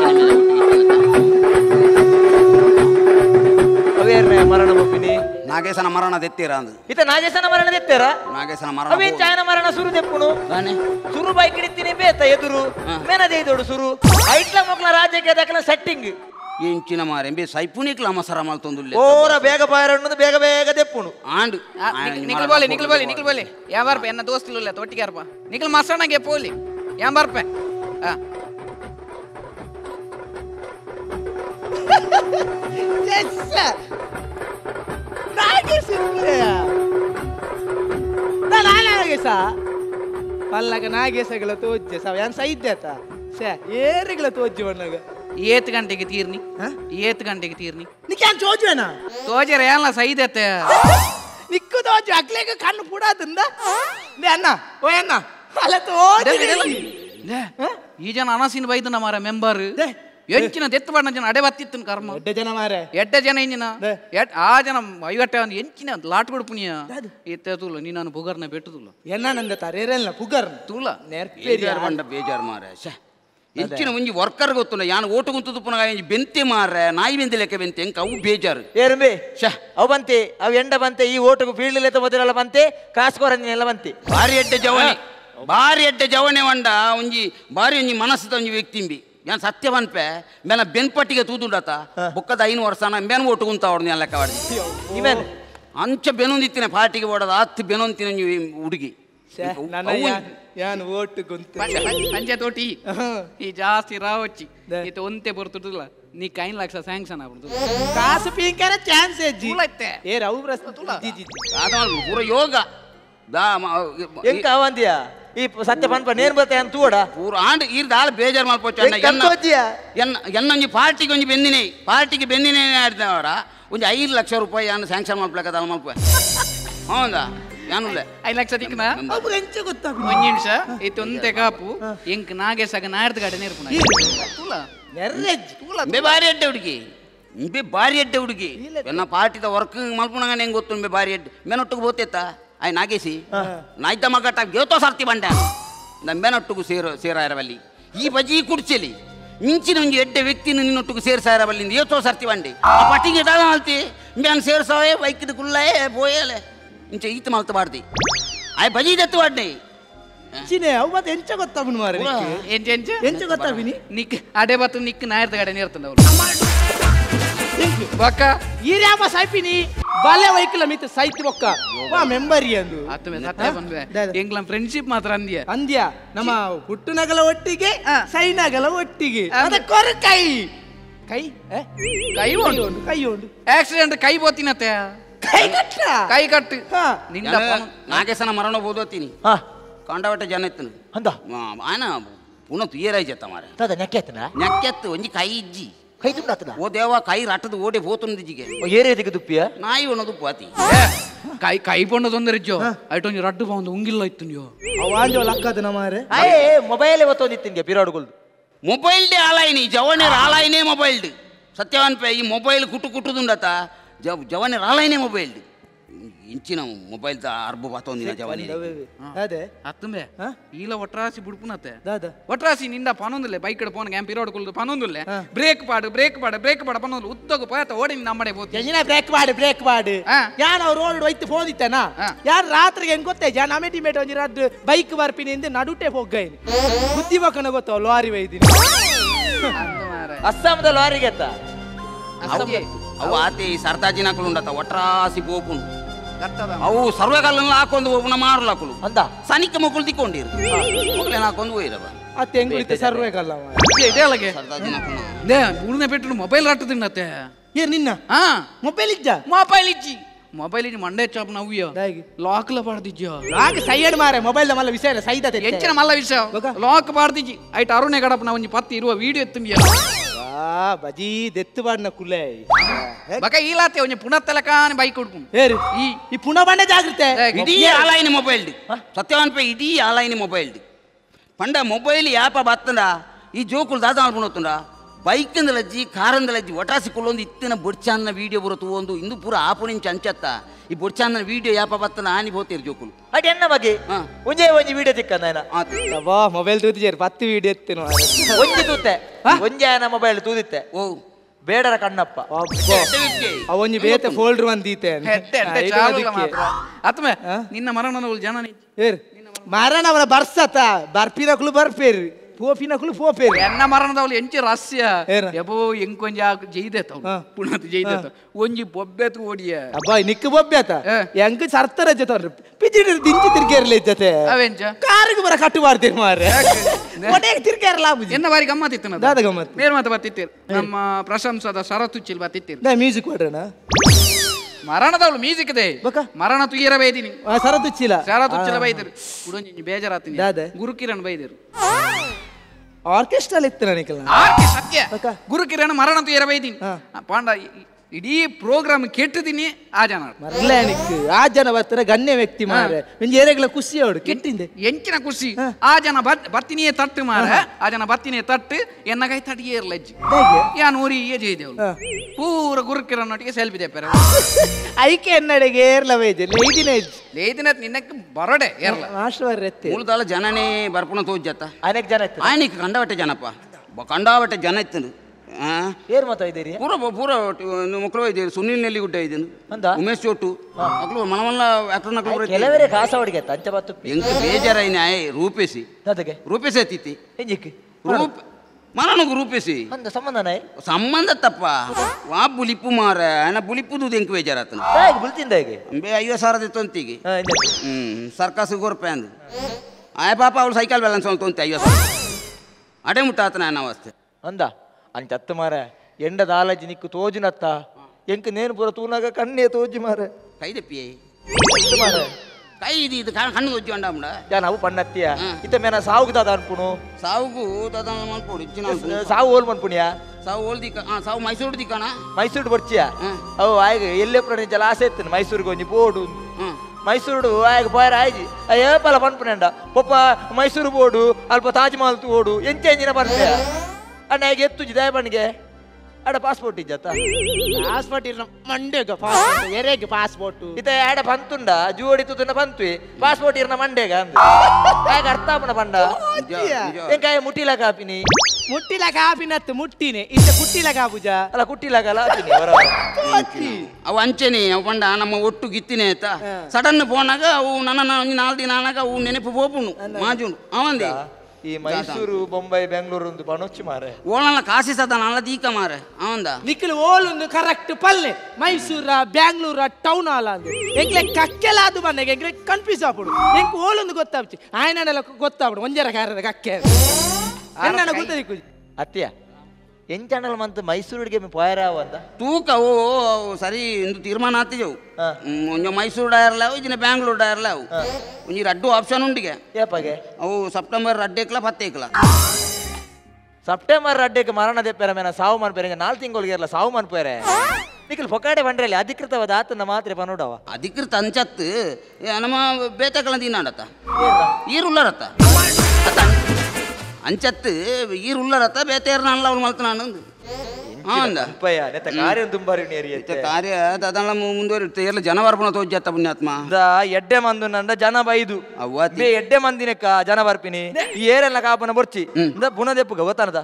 ಅವೇರ್ನೆ ಮರಣ ಬಪ್ಪಿನಿ ನಾಗೇಶನ ಮರಣ ದೆತ್ತೀರ ಅಂದು ಇತ ನಾಗೇಶನ ಮರಣ ದೆತ್ತೇರ ನಾಗೇಶನ ಮರಣ ಅವೇನ್ ಚಾಯನ ಮರಣ ಸುರು ದೆಪ್ಪುನು ಸುರು ಬೈಕ್ ಹಿಡಿತೀನಿ ಬೇತ ಎದುರು ಮೇನದೇ ದೊಡು ಸುರು ಐಟ್ಲ ಮಕ್ಕಳ ರಾಜ್ಯಕ್ಕೆ ಅದಕ್ಕಲ ಸೆಟ್ಟಿಂಗ್ ಎಂಚಿನ ಮಾರೆ ಬೇ ಸೈಪುನಿಕ್ಲ ಮಸರ ಮಲ್ತೊಂದುಲ್ಲೆ ಓರ ಬೇಗ ಬಾಯರ ಅನ್ನೋದು ಬೇಗ ಬೇಗ ದೆಪ್ಪುನು ಆಂಡು ನಿಖಿಲ್ ಬೋಲಿ ಯಾನ್ ಬರ್ಪೆ ಎನ್ನ ದೋಸ್ತುಲ್ಲ ತೊಟ್ಟಿಗೆ ಅರ್ಪ ನಿಖಿಲ್ ಮಸಣಗೆ ಪೋಲಿ ಯಾನ್ ಬರ್ಪೆ ನಾಗೇಶ ಪಲ್ಲಗ ನಾಗೇಶಗಳ ತೋಜ್ಜೆ ಸಾವ ಯಾನ್ ಸೈದ್ಯತ ಏರಿಗಳ ತೋಜ್ಜಿ ಬಣ್ಣಗ ಏತ್ ಗಂಟೆಗೆ ತೀರ್ನಿ ಏತ್ ಗಂಟೆಗೆ ತೀರ್ನಿ ನಿಕ್ಯಾನ್ ಚೋಜ್ವೇನಾ ತೋಜರ ಯಾನ್ಲ ಸೈದತೆ ನಿಕ್ಕು ತೋಜು ಅಕ್ಲೆಗ ಕಣ್ಣು ಪುಡಾದಿಂದ ಅಣ್ಣ ಓ ಅಣ್ಣ ಅಲ್ಲ ತೋಜಿ ಈ ಜನ ಅನಸಿನ ಬೈದನ ಮಾರ ಮೆಂಬರ್ ಎಂಚಿನ ದೆತ್ತು ಬಣ್ಣ ಜನ ಅಡೆ ಬತ್ತಿತ್ತು ಕರ್ಮ ಜನ ಮಾರೆ ಎಡ್ಡೆ ಜನ ಇಂಜಿನ ಆ ಜನ ಐವಟ್ಟೆ ಒಂದು ಎಂಚಿನ ಲಾಟ್ ಕೊಡ್ಪುನಿಯ ಇತ್ತೆ ತೂಲ ನೀ ನಾನು ಬುಗರ್ನ ಬೆಟ್ಟುದಿಲ್ಲ ಎನ್ನ ನಂದ ತರೇರಲ್ಲ ಬುಗರ್ ತೂಲ ಬೇಜಾರ್ ಬಂಡ ಬೇಜಾರ್ ಮಾರೆ ಎಂಚಿನ ಒಂಜಿ ವರ್ಕರ್ ಗೊತ್ತುಂಡ ಯಾನು ಓಟು ಗುಂತದ್ದು ಪುನಃ ಬೆಂತೆ ಮಾರ್ರೆ ನಾಯಿ ಬೆಂದೆ ಲೆಕ್ಕ ಬೆಂತೆ ಎಂಕ ಅವು ಬೇಜಾರು ಏರುಂಬೆ ಅವು ಬಂತೆ ಅವು ಎಂಡ ಬಂತೆ ಈ ಓಟು ಫೀಲ್ಡ್ ಲೆತ್ತ ಮೊದಲೆಲ್ಲ ಬಂತೆ ಕಾಸ್ಕೋರಂಜಿನೆಲ್ಲ ಬಂತೆ ಭಾರಿ ಎಡ್ಡೆ ಜವನೆ ವಂಡ ಒಂಜಿ ಭಾರಿ ಒಂಜಿ ಮನಸ್ಸದ ಒಂಜಿ ವ್ಯಕ್ತಿಂಬಿ ಯಾನ್ ಸತ್ಯ ಬನ್ಪೆ ಮೇನ ಬೆನ್ಪಟ್ಟಿಗೆ ತೂದುಂಡತ ಬೊಕ್ಕದ 5 ವರ್ಷ ಬೆನ್ ಓಟು ಕುಂತ ಅವ್ರನ್ನ ಎಲ್ಲ ಲೆಕ್ಕ ಮಾಡಿ ಅಂಚ ಬೆನೊಂದಿತ್ತಿನ ಪಾರ್ಟಿಗೆ ಓಡದ ಹತ್ತು ಬೆನೊಂತಿನ ಹುಡುಗಿ ಯಾನು ಓಟು ಕುಂತ ಪಂಚಾಯತ್ ತೋಟಿ ಈ ಜಾಸ್ತಿ ರಾವಚ್ಚಿ ಈತ ಒಂತೆ ಬರ್ತುದಿಲ್ಲ ನೀ 5 ಲಕ್ಷ ಸ್ಯಾಂಕ್ಷನ್ ಆಗ್ಬಿಡ್ತು ಕಾಸು ಪೀಂಕರ ಚಾನ್ಸ್ ಏ ರವು ಪ್ರಶ್ನೆ ಪೂರ ಯೋಗ ಎಂಕ ಅವಂದಿಯಾ ಈ ಸತ್ಯ ಪನ್ಪ ನೇರ್ ಬತ್ತೆ ಅಂತ ತೂಡ ಪೂರ ಆಂಡ್ ಈರ್ದ ಆಳ ಬೇಜಾರು ಮಾಡ್ಕೋಚ ಎನ್ನೊಂಜಿ ಪಾರ್ಟಿಗೆ ಒಂಜಿ ಬೆಂದಿನೇ ಪಾರ್ಟಿಗೆ ಬೆಂದಿನೇ ಆಡ್ದವರ ಒಂಜಿ 5 ಲಕ್ಷ ರೂಪಾಯಿ ಯಾನು ಸ್ಯಾಂಕ್ಷನ್ ಮಾಡ್ಬೇಕದ ಮಲ್ಪ ಹೌದಾ ಯಾನುಲ್ಲೆ 5 ಲಕ್ಷ ದಿಕ್ಕನ ಒಂದ್ ನಿಮಿಷ ಇತ್ತು ಒಂತೆ ಕಾಪು ಎಂಕ್ ನಾಗೇಶಾಗ ನಾಡ್ದ ಗಾಡಿ ನೇರ್ಪುನ ಬಾರಿ ಎಡ್ಡೆ ಹುಡುಗಿ ಬಾರಿ ಎಡ್ಡೆ ಹುಡುಗಿ ಎನ್ನ ಪಾರ್ಟಿದ ವರ್ಕ್ ಮಲ್ಪುನಗ ಹೆಂಗ್ ಗೊತ್ತು ಬಾರಿ ಎಡ್ಡೆ ಮೆನೊಟ್ಟಿಗೆ ಬೋತೆತ್ತ ಆಯ್ ನಾಗೇಸಿ ನಾಯ್ತ ಮಗಟ್ಟ ಗೆವತೋ ಸರ್ತಿ ಬಂಡ ಮೆನೊಟ್ಟಿಗೂ ಸೇರಾಯರವಲ್ಲಿ ಈ ಬಜಿ ಕುಡ್ಚಲಿ ಮಿಂಚಿನ ಒಂಜಿ ಎಡ್ಡೆ ವ್ಯಕ್ತಿನ ನಿನ್ನೊಟ್ಟಿಗೂ ಸೇರ್ಸಾಯರವಲ್ಲಿ ಏತೋ ಸರ್ತಿ ಬಂಡೆ ಆ ಪಟ್ಟಿಗೆ ದಾಳ್ತಿ ಮೇನ್ ಸೇರ್ಸೋಯೇ ಬೈಕಿದ ಕುಳ್ಳೇ ಬೋಯಲೆ ಇಂಚ ಈತ ಮಲ್ತ ಬಾರ್ದಿ ಆಯ್ ಬಜಿ ದತ್ತು ಬಾಡ್ನೆ ಚಿನೆ ಅವು ಮತ್ತೆ ಎಂಚ ಗೊತ್ತಾವನು ಮಾರೆ ಎಂಚ ಗೊತ್ತಾವಿನಿ ನಿಕ್ ಅಡೆ ಬತ್ತು ನಿಕ್ ನಾಯರ್ದ ಗಾಡಿ ನೇರ್ತಂದ ಅವ್ರು ಬಕ್ಕ ಈರ್ಯಾಪ ಸೈಪಿನಿ ಬಾಲ್ಯ ವೈಕಲ ಮಿತ ಸೈತಿ ಬೊಕ್ಕ ವಾ ಮೆಂಬರಿ ಅಂದು ಆತಮೆ ಸತ್ಯ ಬಂದ್ವೆ ಎಂಗ್ಲಂ ಫ್ರೆಂಡ್ಶಿಪ್ ಮಾತ್ರ ಅಂದ್ಯ ನಮ್ಮ ಹುಟ್ಟುನಗಲ ಒಟ್ಟಿಗೆ ಸೈನಗಲ ಒಟ್ಟಿಗೆ ಅದ ಕೊರ ಕೈ ಕೈ ಕೈ ಉಂಡು ಆಕ್ಸಿಡೆಂಟ್ ಕೈ ಬೋತಿನತ್ತೆ ಕೈ ಕಟ್ಟು ನಿಂದ ನಾಗೇಶನ ಮರಣ ಬೋದೋತೀನಿ ಕಾಂಡವಟ ಜನ ಎತ್ತನು ಅಂದ ಆಯನ ಪುನಃ ತುಯ್ಯರಾಯ್ತ ಮಾರ ನೆಕ್ಕೆತ್ತು ಒಂಜಿ ಕೈ ಇಜ್ಜಿ ಕೈ ತುಪ್ಪ ಓ ದೇವ ಕೈ ರಟ್ಟದ ಓಡೆ ಬೋತುಂದಿಜಿಗೆ ಏರಿಯದಿಗೆ ದುಪ್ಪಿಯ ನಾಯಿ ಒಣದು ಪಾತಿ ಕೈ ಪೊಂಡ ತೊಂದರೆಜ್ಜೋ ಐಟೊಂಜಿ ರಡ್ಡು ಬಾಂದು ಉಂಗಿಲ್ಲ ಇತ್ತು ನೀವು ಅವಾಂಜೋ ಲಕ್ಕದ ನಮಾರೆ ಮೊಬೈಲ್ ಒತ್ತೊಂದಿತ್ತಿಂಗೆ ಪಿರಾಡುಗಳ್ದು ಮೊಬೈಲ್ ಡೆ ಆಲಾಯಿನಿ ಜವನೇರ್ ಆಲಾಯಿನೇ ಮೊಬೈಲ್ ಸತ್ಯವಾನ್ ಪೇ ಈ ಮೊಬೈಲ್ ಕುಟ್ಟುದುಂಡತ ಜವನೇರ್ ಆಲಾಯಿನೇ ಮೊಬೈಲ್ ಇಂಚಿನ ಮೊಬೈಲ್ ಅರ್ಬು ಬಾತೊಂದಿನ ಜವನಿ ಅದೇ ಅತ್ತಂಬೆ ಈಲ ಒಟ್ರಾಸಿ ಬಿಡ್ಪುನತ್ತೆ ಒಟ್ರಾಸಿ ನಿಂದ ಪನೊಂದುಲ್ಲೆ ಬೈಕ್ ಕಡೆ ಪೋನ ಗ್ಯಾಂಪ್ ಇರೋಡ್ಕೊಳ್ದು ಪನೊಂದುಲ್ಲೆ ಬ್ರೇಕ್ ಪಾಡು ಪನೊಂದು ಉತ್ತಗ ಪೋಯತ ಓಡಿ ನಮ್ಮಡೆ ಬೋತಿ ಎಂಜಿನ ಬ್ರೇಕ್ ಪಾಡು ಯಾನ್ ಅವ್ರು ರೋಡ್ ಒಯ್ತು ಹೋದಿತ್ತನ ಯಾನ್ ರಾತ್ರಿಗೆ ಹೆಂಗ್ ಗೊತ್ತೇ ಜಾನ್ ಅಮೆಟಿಮೇಟ್ ಒಂಜಿ ರದ್ದು ಬೈಕ್ ಬರ್ಪಿನಿ ಎಂದು ನಡುಟೆ ಹೋಗೈನಿ ಬುದ್ಧಿ ಬಕ್ಕನ ಗೊತ್ತಾವ ಲಾರಿ ಒಯ್ದಿನಿ ಅಸ್ಸಾಮದ ಲಾರಿಗೆ ಅತ್ತ ಅವು ಆತಿ ಸರ್ತಾಜಿನ ಹಾಕಲು ಉಂಡತ ಒಟ್ರಾಸಿ ಬೋಪುನು ಅವು ಸರ್ವೆಗಾಲನ್ನ ಹಾಕೊಂಡು ಹೋಗುನ ಮಾರ್ಲಾಕಲು ಅಂದ ಸನಿಕ ಮಕ್ಕಳು ತಿಕ್ಕೊಂಡಿರು ಮಕ್ಕಳೇನ ಹಾಕೊಂಡು ಹೋಯ್ರವ ಅತ್ತೆ ಹೆಂಗ್ ಸರ್ವೆಗಲ್ಲ ಇದೇಲಗೆ ದೇ ಬುಳ್ನೆ ಪೆಟ್ಟು ಮೊಬೈಲ್ ರಟ್ಟದಿನ್ನತ್ತೆ ಏ ನಿನ್ನ ಮೊಬೈಲ್ ಮೊಬೈಲ್ ಇಜ್ಜಿ ಮಂಡೆ ಚಾಪ್ ನವ್ಯ ಲಾಕ್ ಲ ಪಾಡ್ದಿಜ್ಜ ಲಾಕ್ ಸೈಡ್ ಮಾರೆ ಮೊಬೈಲ್ ದ ಮಲ್ಲ ವಿಷಯ ಸೈದತೆ ಎಂಚಿನ ಮಲ್ಲ ವಿಷಯ ಲಾಕ್ ಪಾಡ್ದಿಜ್ಜಿ ಐಟ್ ಅರುಣೆ ಗಡಪನ ಒಂಜಿ ಪತ್ತಿ ಇರುವ ವಿಡಿಯೋ ಎತ್ತುಂಬಿಯ ಬಜಿ ದೆತ್ತು ಬಾಡ್ನ ಕುಲೆ ಬಕ ಈಲಾತೆ ಒಂಜಿ ಪುನಃ ತಲಕಾನೆ ಬೈಕ್ ಉಡ್ಪುನು ಏರು ಈ ಪುನಃ ಬಂಡೆ ಜಾಗ್ರತೆ ಇಡೀ ಆಲಾಯಿನ ಮೊಬೈಲ್ ಸತ್ಯವಾನ್ ಪೇ ಇಡೀ ಆಲಾಯಿನ ಮೊಬೈಲ್ ಪಂಡ ಮೊಬೈಲ್ ಯಾಪ ಬತ್ತಂಡ ಈ ಜೋಕುಲು ದಾದ ಮಾಡ್ಕೊಂಡು ಬೈಕಂದಲಜ್ಜಿ ಕಾರಂದಲಜ್ಜಿ ಒಟಾಸಿಕೊಳ್ಳೊಂದು ಇತ್ತಿನ ಬೊಡ್ಚಾನ್ನ ವಿಡಿಯೋ ಬರುತ್ತು ಒಂದು ಇಂದು ಪೂರ ಆಪುಣಿಂಚ ಅಂಚತ್ತ ಈ ಬೊಡ್ಚಾನ್ನ ವಿಡಿಯೋ ಯಾಪ ಬತ್ತನ ಆನಿ ಬೋತಿರ್ ಜೋಕುಲು ಅಡಿ ಎನ್ನ ಬಗ್ಗೆ ಒಂಜೇ ಒಂಜಿ ವಿಡಿಯೋ ತಿಕ್ಕಂದ ಅಬ್ಬಾ ಮೊಬೈಲ್ ತೂತಿಜೇರು 10 ವಿಡಿಯೋ ಎತ್ತೇನು ಒಂಜಿ ತೂತೆ ಒಂಜಿ ಆಯನ ಮೊಬೈಲ್ ತೂದಿತ್ತೆ ಓ ಬೇಡರ ಕಣ್ಣಪ್ಪ ಅವೊಂಜಿ ಬೇತೆ ಫೋಲ್ಡರ್ ಬಂದೀತೆ ಆತ್ಮೆ ನಿನ್ನ ಮರಣ ಜನ ಏರ್ ಮರಣ ಅವನ ಬರ್ಸತ್ತ ಬರ್ಪಿನಕ್ಲು ಬರ್ಪೇರಿ ಪೋಪಿನಕ್ಲು ಪೋಪೇರಿ ಎನ್ನ ಮರಣದವಳು ಎಂಚಿ ರಹಸ್ಯ ಎಬೋ ಎಂಕೊಂಜ ಜೈದೇತ ಪುಣತ್ ಜೈದೇತ ಒಂಜಿ ಬೊಬ್ಬೆತ್ ಓಡಿಯ ಅಬ್ಬಾ ನಿಕ್ಕ ಬೊಬ್ಬೆತ ಎಂಕ ಸರ್ತರ ಜೊತೆ ಪಿಜಿಡಿ ದಿಂಚಿ ತಿರ್ಗೇರ್ಲಿ ಜೊತೆ ಅವೆಂಚ ಕಾರಿಗೆ ಬರ ಕಟ್ಟು ಮಾಡ್ತೀರಿ ಮಾರ್ರೆ ಒಡೆಗೆ ತಿರ್ಗೇರಲ್ಲ ಎನ್ನ ಬಾರಿ ಗಮ್ಮತ್ ಇತ್ತು ದಾದ ಗಮ್ಮತ್ ಬೇರೆ ಮಾತು ಬರ್ತಿತ್ತೀರಿ ನಮ್ಮ ಪ್ರಶಂಸದ ಶರತುಚ್ಚಿಲ್ ಬರ್ತಿತ್ತೀರಿ ನಾ ಮ್ಯೂಸಿಕ್ ಕೊಡ್ರಣ ಮರಣದವಳು ಮ್ಯೂಸಿಕ್ ಇದೆ ಮರಣ ತುಯ್ಯರ ಬೈದಿನಿ ಶರತುಚ್ಚಿಲ ಬೈದಿರು ಕುಡೊಂಜಿ ಬೇಜಾರಾತೀನಿ ಗುರುಕಿರಣ್ ಬೈದಿರು ಆರ್ಕೆಸ್ಟ್ರಾ ಇತ್ತು ನನಗೆ ಸತ್ಯ ಗುರುಕಿರಣ್ ಮರಣ ತುಯ್ಯರ ಬೈದಿನಿ ಪಾಂಡ ಇಡೀ ಪ್ರೋಗ್ರಾಮ್ ಕೆಟ್ಟಿದ್ದೀನಿ ಆ ಜನ ಆ ಜನ ಬರ್ತಾರೆ ಗಣ್ಯ ವ್ಯಕ್ತಿ ಮಾರೆ ಏರೆಗಳ ಖುಷಿ ಅವಡು ಕೆಟ್ಟಿಂದೆ ಎಂಚಿನ ಖುಷಿ ಆ ಜನ ಬತ್ತಿನಿಯೇ ತಟ್ಟು ಮಾರ ಆ ಜನ ಬತ್ತಿನಿಯೇ ತಟ್ಟು ಎನ್ನಗೈ ತಟಿಯೇ ಇರ್ಲಜ್ಜಿ ಯಾನ್ ಊರಿ ಜೈದೇವ್ ಪೂರ ಗುರುಕಿರಣ್ ಒಟ್ಟಿಗೆ ಸೆಲ್ಫಿ ತೆಪ್ಪಾರ ಐಕೆ ಎನ್ನಡೆಗೆ ಏರ್ಲ ವೈದ್ಯ ಲೇದಿನ ನಿನ್ನಕ್ಕೆ ಬರಡೆ ಏರ್ಲ ಮೂಲದಲ್ಲ ಜನನೇ ಬರ್ಪುಣ ತೋಜತ್ತ ಅನೇಕ ಜನ ಆಯ್ನಿಕ್ ಕಂಡವಟ್ಟೆ ಜನಪ್ಪ ಕಂಡಾವಟ್ಟೆ ಜನ ಇತ್ತು ಏರ್ ಮಾತಾಡಿದ್ದೀರಿ ಪೂರ ಪೂರ ಮಕ್ಕಳು ಇದ್ದೀರಿ ಸುನಿಲ್ ನೆಲ್ಲಿಗುಡ್ಡ ಇದ್ದೇನು ಉಮೇಶ್ ಚೋಟು ಮಕ್ಕಳು ಮನವಲ್ಲ ಕೆಲವರೇ ಕಾಸ ಹೊಡಿಗೆ ತಂಚ ಬತ್ತು ಎಂಕ ಬೇಜಾರೈನ ರೂಪೇಸಿ ರೂಪೇಸಿ ಅತ್ತಿತ್ತಿ ರೂಪ ಮನನಗು ರೂಪೇಸಿ ಸಂಬಂಧನ ಸಂಬಂಧ ತಪ್ಪ ವಾ ಬುಲಿಪ್ಪು ಮಾರ ನಾ ಬುಲಿಪ್ಪುದು ಎಂಕ ಬೇಜಾರತ್ತನ ಬುಲ್ತಿಂದ ಹೇಗೆ 50,000 ತೊಂತಿಗೆ ಸರ್ಕಾಸ ರೂಪಾಯಿ ಅಂದು ಆಯ ಪಾಪ ಅವಳು ಸೈಕಲ್ ಬ್ಯಾಲೆನ್ಸ್ ತೊಂತೆ 50,000 ಅಡೆ ಮುಟ್ಟಾತನ ನನ್ನ ಅವಸ್ಥೆ ಅಂದ ಅಂಚತ್ತು ಮಾರ ಎಂಡ ದಾಲಜಿ ನಿಕ್ಕು ತೋಜಿನತ್ತ ಎಂಕ ನೇನು ಪೂರ ತೂನಾಗ ಕಣ್ಣೇ ತೋಜಿ ಮಾರ ಕೈ ದಪ್ಪಿಯೇ ಮಾರ ಕೈ ಇದು ಕಣ್ಣು ತೋಜಿ ಅಂಡ ಜಾನ ಅವು ಪಣ್ಣತ್ತಿಯ ಇತ್ತ ಮೇನ ಸಾವುಗೆ ದಾದ ಅನ್ಪುಣು ಸಾವುಗೂ ದಾದ ಮನ್ಪೋಡು ಸಾವು ಓಲ್ ಮನ್ಪುಣಿಯ ಸಾವು ಓಲ್ ದಿಕ್ಕ ಸಾವು ಮೈಸೂರು ದಿಕ್ಕಣ ಮೈಸೂರು ಬರ್ಚಿಯ ಅವು ಆಯ್ಗ ಎಲ್ಲೇ ಪ್ರಾಣಿ ಜಲ ಆಸೆ ಇತ್ತೇನೆ ಮೈಸೂರಿಗೆ ಒಂಜಿ ಬೋಡು ಮೈಸೂರು ಆಯ್ಗ ಬಾಯರ್ ಆಯ್ಜಿ ಏಪಲ ಪನ್ಪುಣಂಡ ಪಪ್ಪ ಮೈಸೂರು ಬೋಡು ಅಲ್ಪ ತಾಜ್ ಮಹಲ್ ಓಡು ಎಂಚಿನ ಬರ್ತೀಯ ಅಣ್ಣ ಈಗ ಎತ್ತುಜಿ ದಯಬಣ್ಣಿಗೆ ಅಡ ಪಾಸ್ಪೋರ್ಟ್ ಇಜ್ಜತ್ತ ಪಾಸ್ಪೋರ್ಟ್ ಇರ ಮಂಡೆಗ ಪಾಸ್ಪೋರ್ಟ್ ಎರೆಗೆ ಪಾಸ್ಪೋರ್ಟ್ ಇತ ಆಡ ಬಂತುಂಡ ಜೋಡಿ ತುತುಂಡ ಬಂತು ಪಾಸ್ಪೋರ್ಟ್ ಇರ್ನ ಮಂಡೆಗ ಅಂದ ಆಗ ಅರ್ಥ ಆಪಣ ಪಂಡ ಎಂಕಾಯ ಮುಟ್ಟಿಲ ಕಾಪಿನಿ ಮುಟ್ಟಿಲ ಕಾಪಿನತ್ತು ಮುಟ್ಟಿನೆ ಇತ್ತ ಕುಟ್ಟಿಲ ಕಾಪುಜ ಅಲ್ಲ ಕುಟ್ಟಿಲಾಗಲ್ಲ ಅವು ಅಂಚೆನೆ ಅವು ಪಂಡ ನಮ್ಮ ಒಟ್ಟು ಗಿತ್ತಿನೇ ಆಯ್ತಾ ಸಡನ್ ಫೋನಾಗ ಅವು ನನ್ನ 4 ದಿನ ಆನಾಗ ಅವು ನೆನಪು ಹೋಪುಣು ಮಾಜುಂಡು ಅವಂದಿ ಈ ಮೈಸೂರು ಬೊಂಬೈ ಬೆಂಗಳೂರು ಒಂದು ಬಣೊಚ್ಚು ಮಾರೆ ಓಳಲ್ಲ ಕಾಸಿ ಸದ ನಲ್ಲ ದೀಕ ಮಾರೆ ಅವಂದ ನಿಖಿಲ್ ಓಲೊಂದು ಕರೆಕ್ಟ್ ಪಲ್ಲೆ ಮೈಸೂರ ಬ್ಯಾಂಗ್ಳೂರ ಟೌನ್ ಹಾಲ್ ಅಂದು ಎಂಗ್ಲೆ ಕಕ್ಕೆಲ್ಲ ಅದು ಬಂದಾಗ ಎಂಗ್ಲೆ ಕನ್ಫ್ಯೂಸ್ ಆಗ್ಬಿಡು ಎಂಕ್ ಓಲೊಂದು ಗೊತ್ತಾಗ್ತಿ ಆಯ್ನೆಲ್ಲ ಗೊತ್ತಾಗ್ಬಿಡು ಒಂಜರ ಕಾರ್ಯದ ಕಕ್ಕೆ ಅಣ್ಣ ಗೊತ್ತದಿಕ್ಕು ಅತ್ಯ ಎಂಚನಲ್ ಮಂತ್ ಮೈಸೂರಿಗೆ ಪೋಯರಾವ ಅಂತ ತೂಕ ಓ ಸರಿ ಇಂದು ತೀರ್ಮಾನ ಆತಿಜವು ಒಂಜ ಮೈಸೂರು ಡಾಯರ್ಲಾವು ಇಜಿನ ಬ್ಯಾಂಗ್ಳೂರು ಡಾಯರ್ಲಾವು ಒಂಜಿ ರಡ್ಡು ಆಪ್ಷನ್ ಉಂಡಿಗೆ ಏಪಗೆ ಅವು ಸೆಪ್ಟೆಂಬರ್ ರಡ್ಡೆಕ್ಲ 10 ಸೆಪ್ಟೆಂಬರ್ ರಡ್ಡೆಗೆ ಮರಣ ದೆಪ್ಪೆರ ಮೇನ ಸಾವು ಮನ್ಪೇರೆ 4 ತಿಂಗಳಿಗೆ ಇರಲ್ಲ ಸಾವು ಮನ್ಪೇರೆ ನಿಖಿಲ್ ಪೊಕಾಡೆ ಬಂಡ್ರಲ್ಲಿ ಅಧಿಕೃತವಾದ ಆತನ ಮಾತ್ರ ಪನೋಡವ ಅಧಿಕೃತ ಅಂಚತ್ತು ನಮ್ಮ ಬೇತಕಲ ದಿನಾಡತ್ತ ಈರುಳ್ಳರತ್ತ ಅಂಚತ್ತು ಈರುಳ್ಳರತ್ತ ಬೇತೇರ್ನ ಅಲ್ಲ ಅವ್ನು ಮಲ್ತ ನಾನು ಕಾರ್ಯ ತುಂಬಾರಿ ಕಾರ್ಯ ಅದಲ್ಲ ಮುಂದುವರಿಯುತ್ತೆ ಎಲ್ಲ ಜನ ಬರ್ಪಣ ತೋಜತ್ತ ಪುಣ್ಯಾತ್ಮ ಎಡ್ಡೆ ಮಂದು ನಂದ ಜನ ಬೈದು ಎಡ್ಡೆ ಮಂದಿನಕ್ಕ ಜನ ಬರ್ಪಿನಿ ಈ ಏರೆಲ್ಲ ಕಾಪನ ಬರ್ಚಿ ಪುನದೆಪ್ಪುಗ ಗೊತ್ತಾನದ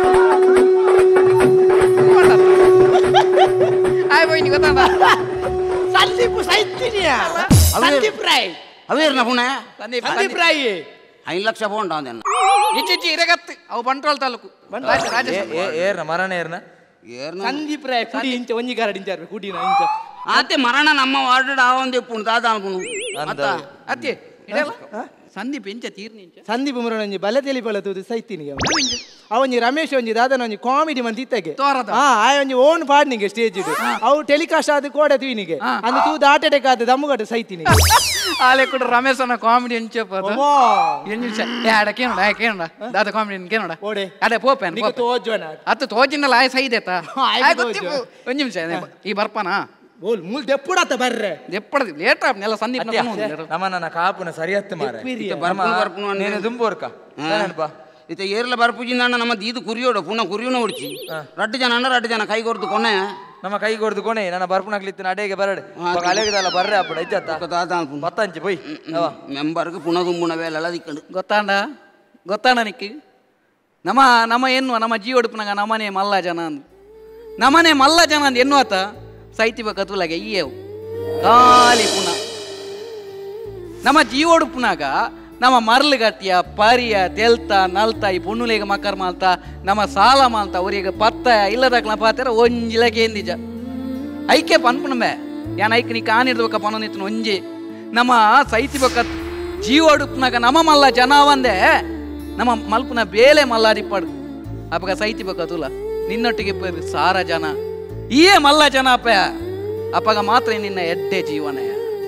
ಸಂದೀಪ್ ಸೈತಿನಿಯ ಸಂದೀಪ್ ರಾಯ್ ಅವೇರ್ನ ಪುಣ ಸಂದೀಪ್ ರಾಯ್ 5 ಲಕ್ಷ ಪೌಂಡ್ ಅವನ ಇಚ್ಚಿಚ್ಚಿ ಇರಗತ್ತು ಅವು ಬಂಟ್ವಾಳ ತಾಲೂಕು ಏರ್ನ ಮರಣ ಏರ್ನ ಸಂದೀಪ್ ರಾಯ್ ಕುಡಿ ಇಂಚ ಒಂಜಿ ಗಾರಡಿ ಇಂಚ ಕುಡಿನ ಇಂಚ ಆತೆ ಮರಣ ನಮ್ಮ ವಾರ್ಡ್ ಆವಂದೆ ಪುಣ ದಾದ ಅನ್ಪುನು ಅತ್ತೆ ಸಂದೀಪ್ ಎಂಚ ತೀರ್ನಿ ಇಂಚ ಸಂದೀಪ್ ಮುರಣ ಒಂಜಿ ಬಲೆ ತೆಲಿ ಬಲ ತೂದು ಸೈತಿನಿಗೆ ಅವನಿ ರಮೇಶ್ ಒಂಜಿ ದಾದನ ಒಂಜಿ ಕಾಮಿಡಿ ಮಂದಿ ಇತ್ತಗೆ ಆಯ ಒಂಜಿ ಓನ್ ಪಾಡ್ನಿಗೆ ಸ್ಟೇಜ್ ಇಡು ಅವು ಟೆಲಿಕಾಸ್ಟ್ ಆದ ಕೋಡೆ ತುಯಿನಿಗೆ ಅಂದು ತೂದು ಹಾರ್ಟ್ ಅಟ್ಯಾಕ್ ಆದ ದಮ್ಮಗಟ್ಟು ಸೈತಿನಿಗೆ ಆಲೆ ಕೂಡ ರಮೇಶ್ ಅನ್ನ ಕಾಮಿಡಿ ಎಂಚಪ್ಪ ಎಂಜ ಯಾಡ ಕೇನೋಡ ಕೇನೋಡ ದಾದ ಕಾಮಿಡಿ ಕೇನೋಡ ಓಡೆ ಅಡೆ ಪೋಪೆನ್ ನಿಕ ತೋಜೋನ ಅತ್ತು ತೋಜಿನಲ್ಲ ಆಯ ಸೈದೇತ ಒಂಜಿ ನಿಮಿಷ ಈ ಬರ್ಪನ ಬೋಲ್ ಮೂಲ್ ದೆಪ್ಪುಡಾತ ಬರ್ರೆ ದೆಪ್ಪಡದಿ ಲೇಟ್ ನೆಲ ಸಂದೀಪ್ ನಮ್ಮನ್ನ ಕಾಪುನ ಸರಿಯತ್ತು ಮಾರೆ ಬರ್ಪುನ ನೀನು ದುಂಬೋರ್ಕ ಏನಪ್ಪ ಇತ್ತೆ ಏರ್ಲ ಬರ್ಪುಜಿಂದ ನಮ್ಮ ಇದು ಕುರಿಯೋಡು ಪುನಃ ಕುರಿಯೋಣ ಹೊಡ್ಚಿ ರಡ್ಡು ಜನ ಕೈ ಕೊರ್ದು ಕೊನೆ ನಮ್ಮ ಕೈ ಕೊಡ್ದು ಕೊನೆ ನನ್ನ ಬರ್ಪುಣಕ್ಲಿತ್ತು ಅಡೆಗೆ ಬರಡೆ ಅಲೆಗದಲ್ಲ ಬರ್ರೆ ಅಪ್ಪಡ ಇಜ್ಜತ್ತ ಬತ್ತಂಚಿ ಬೊಯ್ ಮೆಂಬರ್ಗೆ ಪುನಃ ತುಂಬುಣ ವೇಲೆಲ್ಲ ದಿಕ್ಕಂಡು ಗೊತ್ತಾಂಡ ನಿಕ್ಕಿ ನಮ್ಮ ಎನ್ನುವ ನಮ್ಮ ಜೀವಡುಪನಾಗ ನಮ್ಮನೆ ಮಲ್ಲ ಜನ ಅಂದು ನಮ್ಮನೆ ಮಲ್ಲ ಜನ ಅಂದು ಎನ್ನುವತ್ತ ಸೈತಿವ ಕತುಲಾಗೆ ಈಯವು ಖಾಲಿ ಪುನಃ ನಮ್ಮ ಜೀವಡುಪನಾಗ ನಮ್ಮ ಮರ್ಲಗಟ್ಟಿಯ ಪರಿಯ ತೆಲ್ತ ನಲ್ತ ಈ ಪುಣ್ಣುಲೆಗೆ ಮಕ್ಕರ್ ಮಾಲ್ತ ನಮ್ಮ ಸಾಲ ಮಾಲ್ತ ಅವರಿಗೆ ಪತ್ತ ಇಲ್ಲದಕ್ಲ ಪಾತ್ರ ಒಂಜಿಲಗೆ ಎಂದಿಜ ಐಕೆ ಪನ್ಪುಣಮೆ ಯಾನ್ ಐಕ್ ನೀ ಕಾಣಿಡ್ಬೇಕ ಪನೊಂದಿತ್ತು ಒಂಜಿ ನಮ್ಮ ಸೈತಿಬೇಕ ಜೀವಡುಪ್ನಾಗ ನಮ್ಮ ಮಲ್ಲ ಜನ ಒಂದೇ ನಮ್ಮ ಮಲ್ಪುನ ಬೇಲೆ ಮಲ್ಲಾದಿಪ್ಪಡು ಅಪ್ಪಗ ಸೈತಿಬೇಕ ತುಲ ನಿನ್ನೊಟ್ಟಿಗೆ ಸಾರ ಜನ ಈಯೇ ಮಲ್ಲ ಜನ ಅಪ್ಪ ಅಪ್ಪಗ ಮಾತ್ರ ನಿನ್ನ ಎಡ್ಡೆ ಜೀವನ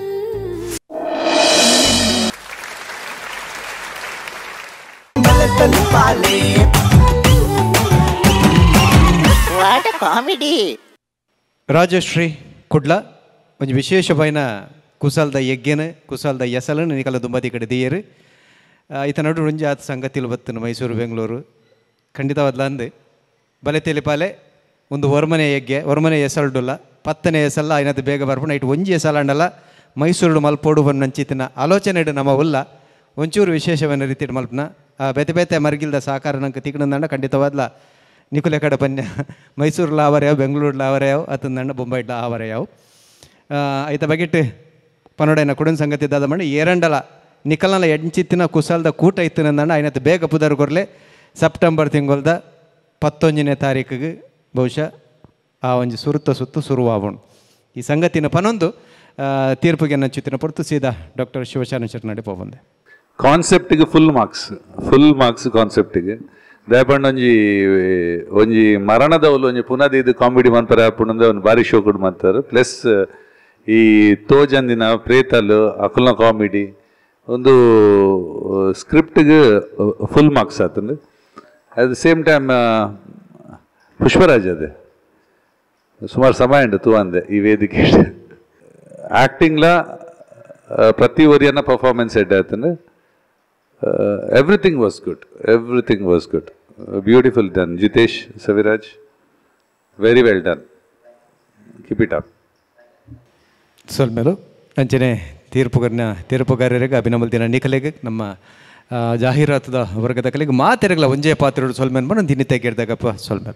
ಕಾಮಿಡಿ ರಾಜಶ್ರೀ ಕುಡ್ಲ ಒಂದು ವಿಶೇಷವಾದ ಕುಸಲ್ದ ಯಜ್ಞನ ಕುಸಲ್ದ ಎಸಲನ್ನು ನಿಕಲ ದುಂಬದಿ ಕಡೆ ದಿಯರು ಈತ ನಡು ರುಂಜಿ ಆತ ಸಂಗತಿಲು ಬತ್ತನು ಮೈಸೂರು ಬೆಂಗಳೂರು ಖಂಡಿತವಾದ್ಲ ಅಂದು ಬಲೆ ತೆಲಿಪಾಲೆ ಒಂದು ಹೊರಮನೆ ಯಜ್ಞ ಹೊರಮನೆ ಎಸಲ್ಡುಲ್ಲ 10ನೇ ಎಸಲ್ಲ ಐನದು ಬೇಗ ಬರ್ಪುಣ ಇಟ್ಟು ಒಂಜಿ ಎಸಲಂಡಲ್ಲ ಮೈಸೂರು ಮಲ್ಪೋಡು ಬಂದಂಚಿತ್ತಿನ ಆಲೋಚನೆ ನಮ್ಮ ಉಲ್ಲ ಒಂಚೂರು ವಿಶೇಷವಾದ ರೀತಿ ಮಲ್ಪನ ಬೇತೆ ಬೇತೆ ಮರ್ಗಿಲ್ದ ಸಾಕಾರ ನಂಗೆ ತಿಕ್ಕಣಂದಂಡ ಖಂಡಿತವಾದ್ಲ ನಿಕುಲೆ ಕಡೆ ಪನ್ಯ ಮೈಸೂರ್ಲ ಆವರ್ಯಾವ ಬೆಂಗಳೂರ್ಲ ಆವರ್ಯಾವ ಅತಂದಂಡ ಬೊಂಬೈಡ್ಲ ಆವರ್ಯಾವ ಐತ ಬಗೆಟ್ ಪನೋಡೈನ ಕುಡನ್ ಸಂಗತಿ ದಾದ ಮಾಡಿ ಏರಂಡಲ ನಿಕಲ್ನ ಎಂಚಿತ್ತಿನ ಕುಸಲ್ದ ಕೂಟ ಇತ್ತಿನಂದಂಡ ಐನತ್ತು ಬೇಗ ಪುದರ್ ಕೊರ್ಲೆ ಸೆಪ್ಟೆಂಬರ್ ತಿಂಗಳದ 11ನೇ ತಾರೀಕಿಗೆ ಬಹುಶಃ ಆ ಒಂಜಿ ಸುತ್ತು ಶುರುವಾವಣು ಈ ಸಂಗತಿನ ಪನೊಂದು ತೀರ್ಪಿಗೆ ನಚ್ಚುತ್ತಿನ ಪೊರ್ತು ಸೀದಾ ಡಾಕ್ಟರ್ ಶಿವಶರಣ ಶೆಟ್ಟಿ ಪೋಬಂದೆ ಕಾನ್ಸೆಪ್ಟಿಗೆ ಫುಲ್ ಮಾರ್ಕ್ಸ್ ಕಾನ್ಸೆಪ್ಟಿಗೆ ದಯಪಂಡ ಒಂಜಿ ಮರಣದವಲು ಒಂಜಿ ಪುನಃ ಇದು ಕಾಮಿಡಿ ಮನ್ಪರ ಪುನಂದ ಒಂದು ಭಾರಿ ಶೋ ಕೂಡ ಮಾಡ್ತಾರೆ ಪ್ಲಸ್ ಈ ತೋಜಂದಿನ ಪ್ರೇತಲು ಅಕಲ್ನ ಕಾಮಿಡಿ ಒಂದು ಸ್ಕ್ರಿಪ್ಟ್ಗೆ ಫುಲ್ ಮಾರ್ಕ್ಸ್ ಆತಂದು at the same time Pushparaj ಅದೇ ಸುಮಾರು ಸಮಯ ಉಂಟು ತೂ ಅಂದೆ ಈ ವೇದಿಕೆ ಆ್ಯಕ್ಟಿಂಗ್ಲ ಪ್ರತಿ ಒರಿಯನ್ನ ಪರ್ಫಾರ್ಮೆನ್ಸ್ ಎಡ್ ಆಯ್ತಂದ್ರೆ everything was good beautiful done Jitesh Saviraj very well done keep it up ಸೊಲ್ಮೇಲು ಅಂಚನೆ ತೀರ್ಪುಗಾರರಿಗೆ ಅಭಿನಂದನೆ ದಿನ ನಿಖಲೆಗೆ ನಮ್ಮ ಜಾಹೀರಾತದ ವರ್ಗದ ಕಲೆಗೆ ಮಾತೆರಗಲ ಒಂಜೇ ಪಾತ್ರೆಗಳು ಸೊಲ್ಮೇನ್ ಬಂದು ದಿನ ತೆಗೆಡ್ದಾಗಪ್ಪ ಸೊಲ್ಮೇಲ್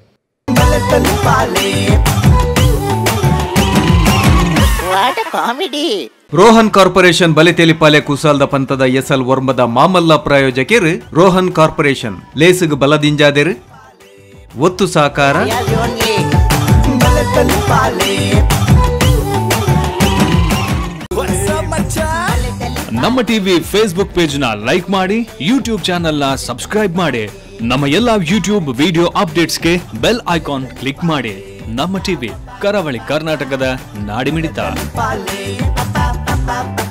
ಕಾಮಿಡಿ ರೋಹನ್ ಕಾರ್ಪೊರೇಷನ್ ಬಲೆ ತೆಲಿಪಾಲೆ ಕುಸಾಲ್ದ ಪಂತದ ಎಸಲ್ ವರ್ಮದ ಮಾಮಲ್ಲ ಪ್ರಾಯೋಜಕರು ರೋಹನ್ ಕಾರ್ಪೊರೇಷನ್ ಲೇಸಿಗೆ ಬಲದಿಂಜಾದೆರು ಒತ್ತು ಸಾಕಾರ ನಮ್ಮ ಟಿವಿ ಫೇಸ್ಬುಕ್ ಪೇಜ್ ನ ಲೈಕ್ ಮಾಡಿ ಯೂಟ್ಯೂಬ್ ಚಾನೆಲ್ ನ ಸಬ್ಸ್ಕ್ರೈಬ್ ಮಾಡಿ ನಮ್ಮ ಎಲ್ಲಾ ಯೂಟ್ಯೂಬ್ ವಿಡಿಯೋ ಅಪ್ಡೇಟ್ಸ್ಗೆ ಬೆಲ್ ಐಕಾನ್ ಕ್ಲಿಕ್ ಮಾಡಿ ನಮ್ಮ ಟಿವಿ ಕರಾವಳಿ ಕರ್ನಾಟಕದ ನಾಡಿಮಿಡಿತ